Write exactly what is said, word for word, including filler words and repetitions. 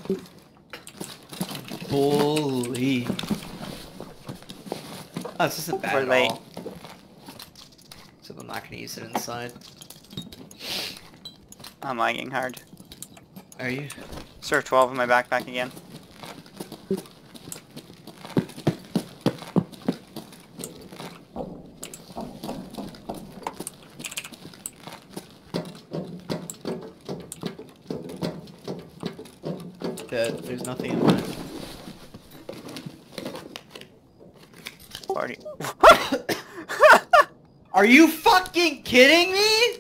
Bully. Oh, this isn't bad We're at late. all. So I'm not gonna use it inside. I'm lagging hard. Are you? Surf twelve in my backpack again. Dead. There's nothing in mine. Party. Are you fucking kidding me?